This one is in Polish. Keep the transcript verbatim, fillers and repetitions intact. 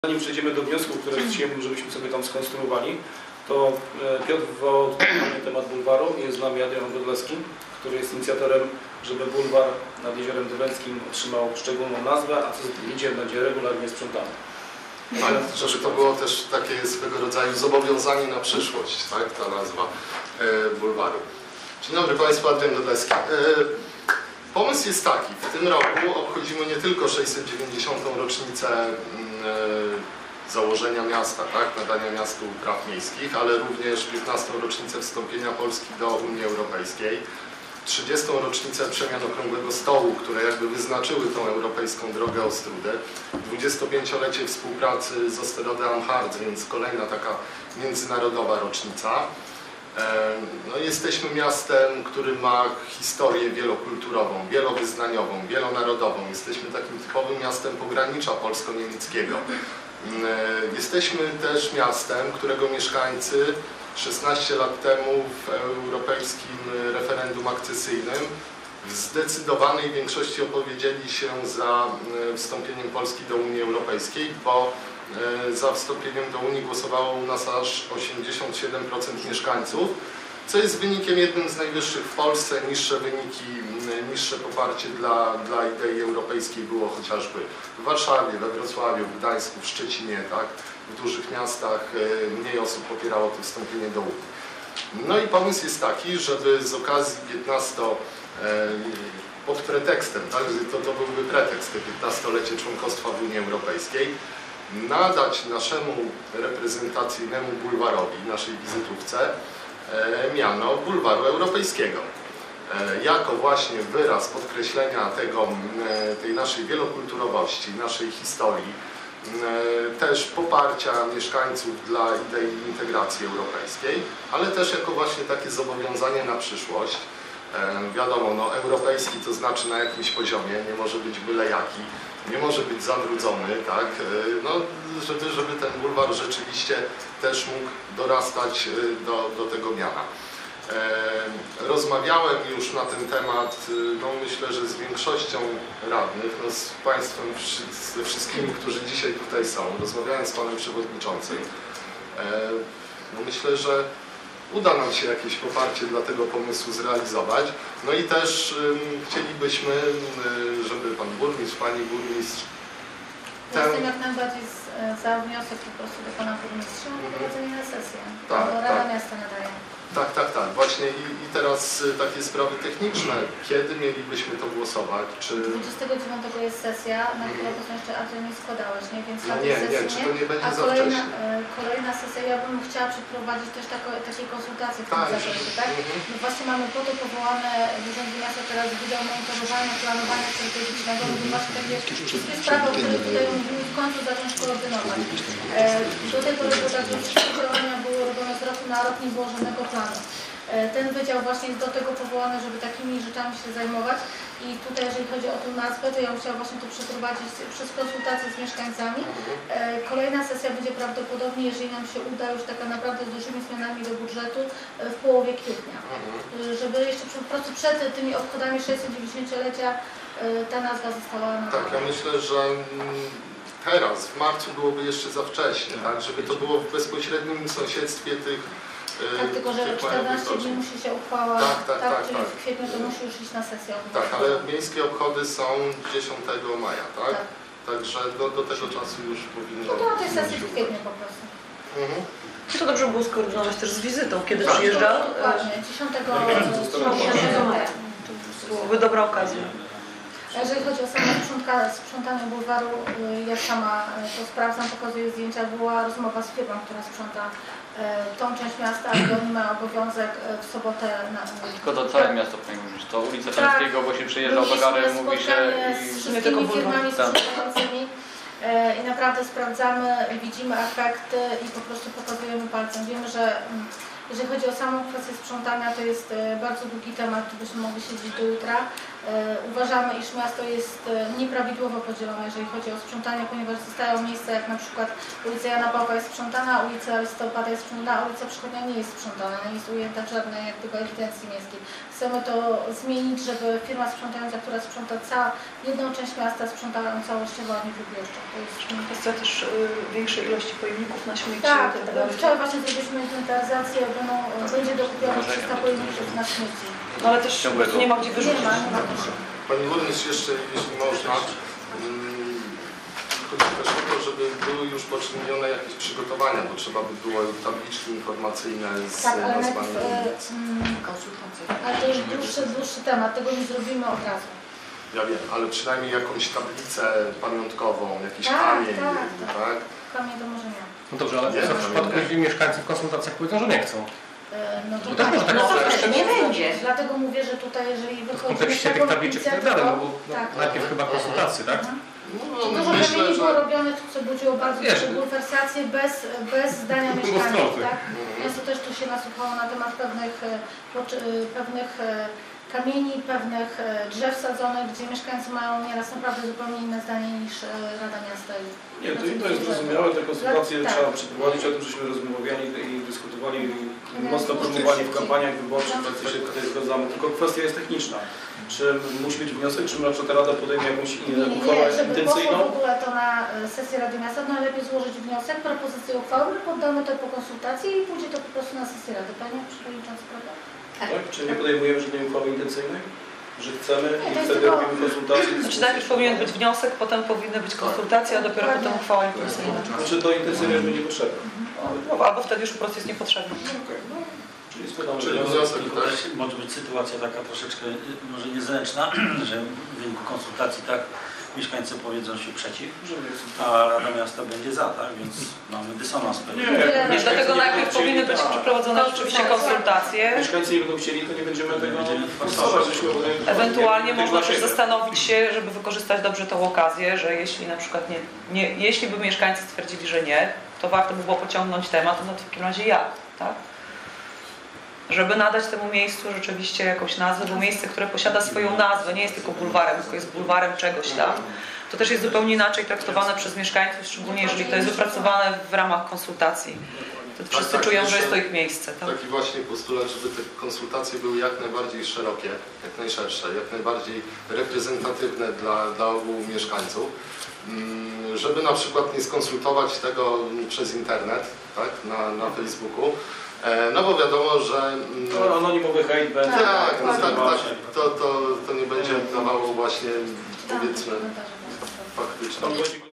Zanim przejdziemy do wniosków, które chcieliśmy, żebyśmy sobie tam skonstruowali, to Piotr wywołał temat bulwaru. Jest z nami Adrian Godlewski, który jest inicjatorem, żeby bulwar nad Jeziorem Dywęckim otrzymał szczególną nazwę, a co za tym idzie, będzie regularnie sprzątany. Tak, żeby to było też takie swego rodzaju zobowiązanie na przyszłość, tak, ta nazwa e, bulwaru. Dzień dobry Państwu, Adrian Godlewski. E, pomysł jest taki, w tym roku obchodzimy nie tylko sześćset dziewięćdziesiątą rocznicę e, założenia miasta, tak, nadania miastu praw miejskich, ale również piętnastą rocznicę wstąpienia Polski do Unii Europejskiej, trzydziestą rocznicę przemian Okrągłego Stołu, które jakby wyznaczyły tą europejską drogę Ostrudy, dwudziestopięciolecie współpracy z Osterode am Harz, więc kolejna taka międzynarodowa rocznica. No, jesteśmy miastem, który ma historię wielokulturową, wielowyznaniową, wielonarodową. Jesteśmy takim typowym miastem pogranicza polsko-niemieckiego. Jesteśmy też miastem, którego mieszkańcy szesnaście lat temu w europejskim referendum akcesyjnym w zdecydowanej większości opowiedzieli się za wstąpieniem Polski do Unii Europejskiej, bo za wstąpieniem do Unii głosowało u nas aż osiemdziesiąt siedem procent mieszkańców, co jest wynikiem jednym z najwyższych w Polsce. Niższe wyniki, niższe poparcie dla, dla idei europejskiej było chociażby w Warszawie, we Wrocławiu, w Gdańsku, w Szczecinie, tak? W dużych miastach mniej osób popierało to wstąpienie do Unii. No i pomysł jest taki, żeby z okazji piętnasto, pod pretekstem, tak? to, to byłby pretekst, te piętnastolecie członkostwa w Unii Europejskiej, nadać naszemu reprezentacyjnemu bulwarowi, naszej wizytówce, miano bulwaru europejskiego. Jako właśnie wyraz podkreślenia tego, tej naszej wielokulturowości, naszej historii, też poparcia mieszkańców dla idei integracji europejskiej, ale też jako właśnie takie zobowiązanie na przyszłość. Wiadomo, no, europejski to znaczy na jakimś poziomie, nie może być byle jaki, nie może być zabrudzony, tak? No, żeby, żeby ten bulwar rzeczywiście też mógł dorastać do, do tego miana. Rozmawiałem już na ten temat, no myślę, że z większością radnych, no z Państwem, ze wszystkimi, którzy dzisiaj tutaj są. Rozmawiałem z Panem Przewodniczącym. No myślę, że uda nam się jakieś poparcie dla tego pomysłu zrealizować. No i też um, chcielibyśmy, żeby Pan Burmistrz, Pani Burmistrz... Ten... Jestem jak najbardziej z, za wniosek po prostu do Pana Burmistrza o prowadzenie na sesję, tak, bo Rada tak. Miasta nadaje. Tak, tak, tak. Właśnie i, i teraz takie sprawy techniczne. Kiedy mielibyśmy to głosować? Czy... dwudziestego dziewiątego jest sesja, na którą po prostu jeszcze Adrian nie składałeś, nie? Więc no na tej nie, sesji nie, czy to nie będzie a za kolejna, wcześnie? kolejna sesja, ja bym chciała przeprowadzić też tako, takie konsultacje w tym tak, zakresie, tak? Mhm. No właśnie mamy po to powołane w Urzędzie Miasta teraz Wydział Monitorowania, Planowania Strategicznego, żeby właśnie takie wszystkie sprawy, o których tutaj mówimy, w końcu zacząć koordynować. E, do tej pory to tak, że wszystkie działania były robione z roku na rok, nie było żadnego planu. Ten wydział właśnie jest do tego powołany, żeby takimi rzeczami się zajmować i tutaj jeżeli chodzi o tę nazwę, to ja bym chciała właśnie to przeprowadzić przez konsultacje z mieszkańcami. Kolejna sesja będzie prawdopodobnie, jeżeli nam się uda, już taka naprawdę z dużymi zmianami do budżetu w połowie kwietnia. Żeby jeszcze po prostu przed tymi obchodami sześćsetdziewięćdziesięciolecia ta nazwa została nadana. Tak, ja myślę, że teraz, w marcu byłoby jeszcze za wcześnie, tak, żeby to było w bezpośrednim sąsiedztwie tych Tak, tylko że czternaście dni musi się uchwała, tak, tak, tak, tak, czyli tak. w kwietniu to musi już iść na sesję. Tak, ale miejskie obchody są dziesiątego maja, tak? tak. Także do, do tego czasu już powinno... No to na tej sesji w kwietniu po prostu. Mhm. To dobrze było skoordynować też z wizytą, kiedy tak, przyjeżdża. Dokładnie, dziesiątego maja. To byłoby dobra okazja. Jeżeli chodzi o samo sprzątanie bulwaru, ja sama to sprawdzam, pokazuję zdjęcia, była rozmowa z firmą, która sprząta tą część miasta, gdzie oni mają obowiązek w sobotę... Na... Tylko to całe miasto powinno mówić, to ulicę Czerskiego, tak, bo się przyjeżdża autokarem, mówi się... z wszystkimi firmami sprzątającymi i naprawdę sprawdzamy, widzimy efekty i po prostu pokazujemy palcem. Wiemy, że jeżeli chodzi o samą kwestię sprzątania, to jest bardzo długi temat, tu byśmy mogli siedzieć do jutra, E, Uważamy, iż miasto jest e, nieprawidłowo podzielone, jeżeli chodzi o sprzątanie, ponieważ zostają miejsca jak na przykład ulica Jana Pawła jest sprzątana, ulica Listopada jest sprzątana, a ulica Przychodnia nie jest sprzątana, nie jest ujęta w żadnej jak gdyby ewidencji miejskiej. Chcemy to zmienić, żeby firma sprzątająca, która sprząta całą jedną część miasta, sprzątała ją całościowo, a nie wybiórczo. To jest Kwestia też y, większej ilości pojemników na śmieci tak, i tak dalej. wczoraj właśnie zrobiliśmy inwentaryzację, będą, będzie dokupione trzysta pojemników na śmieci. No ale też nie ma gdzie Nie wyrzucić. ma, nie ma też. Pani burmistrz, jeszcze jeśli można, mm, chodzi też o to, żeby były już poczynione jakieś przygotowania, bo trzeba by było tabliczki informacyjne z Tak, ale nazwami najpierw, e, ulic. mm, ale to już dłuższy, dłuższy temat, tego nie zrobimy od razu. Ja wiem, ale przynajmniej jakąś tablicę pamiątkową, jakiś Tak, kamień, tak, tak. tak? Kamień to może nie. No dobrze, ale Nie, co w no, przypadku, nie. jeśli mieszkańcy w konsultacjach powiedzą, że nie chcą? E, No to Bo też może tak no, być, to że też nie będzie. Dlatego mówię, że tutaj jeżeli W wychodzi kontekście tych tabliczek i tak dalej, no bo no, tak. najpierw chyba konsultacje, tak? No, Dużo myślę, kamieni było że... robionych, co budziło bardzo Wiesz, duże bulwersacje bez, bez zdania mieszkańców. Dwustronny. Tak? Mhm. Miasto też tu się nasłuchało na temat pewnych, e, poczy- e, pewnych e, kamieni, pewnych e, drzew sadzonych, gdzie mieszkańcy mają nieraz naprawdę zupełnie inne zdanie niż e, Rada Miasta. I Nie, to, to jest zrozumiałe, te konsultacje Tak. trzeba przeprowadzić, o tym żeśmy rozmawiali i dyskutowali i mocno promowali w kampaniach wyborczych, wszyscy się tutaj zgadzamy, tylko kwestia jest techniczna. Czy musi być wniosek, czy na przykład Rada podejmie jakąś Nie, inną nie, uchwałę nie, żeby poszło intencyjną? w ogóle to na e, sesję Rady Miasta, najlepiej złożyć wniosek, propozycję uchwały, my poddamy to po konsultacji i pójdzie to po prostu na sesję Rady. Panie Przewodniczący, prawda? Tak? Czy nie podejmujemy żadnej uchwały intencyjnej? Że chcemy Nie, to i jest wtedy tylko- robimy konsultacje? Znaczy najpierw powinien być wniosek, potem powinny być konsultacje, a dopiero potem uchwała intencyjna. Znaczy to intencyjnie już będzie potrzebne. Albo, albo wtedy już proces jest niepotrzebny. Czyli składamy Czyli wniosek. wniosek, Tylko tak? też może być sytuacja taka troszeczkę y, może niezręczna, że w wyniku konsultacji tak mieszkańcy powiedzą się przeciw, Że nie chcę. a Rada Miasta będzie za, tak? Więc mamy dysonans pewien. Nie, Nie, Nie, dlatego nie najpierw będą powinny chcieli, być tak. przeprowadzone rzeczywiście konsultacje. Mieszkańcy nie będą chcieli, to nie będziemy tego będziemy forsować. żeśmy podejmowali- Ewentualnie Tylko można dla też siebie. zastanowić się, żeby wykorzystać dobrze tą okazję, że jeśli na przykład nie, nie, jeśli by mieszkańcy stwierdzili, że nie, to warto by było pociągnąć temat, no to w takim razie jak, tak? Żeby nadać temu miejscu rzeczywiście jakąś nazwę, bo miejsce, które posiada swoją nazwę, nie jest tylko bulwarem, tylko jest bulwarem czegoś tam, to też jest zupełnie inaczej traktowane przez mieszkańców, szczególnie jeżeli to jest wypracowane w ramach konsultacji. To wszyscy tak, czują, że myślę- jest to ich miejsce. Tak? Taki właśnie postulat, żeby te konsultacje były jak najbardziej szerokie, jak najszersze, jak najbardziej reprezentatywne dla, dla ogółu mieszkańców. Mm, Żeby na przykład nie skonsultować tego przez internet, tak, na, na Facebooku. E, No bo wiadomo, że mm, To anonimowy hejt będzie. tak, no tak, nazywa tak, się. to, to, to nie będzie dawało właśnie, Tam powiedzmy, komentarze. faktyczną Tam będzie-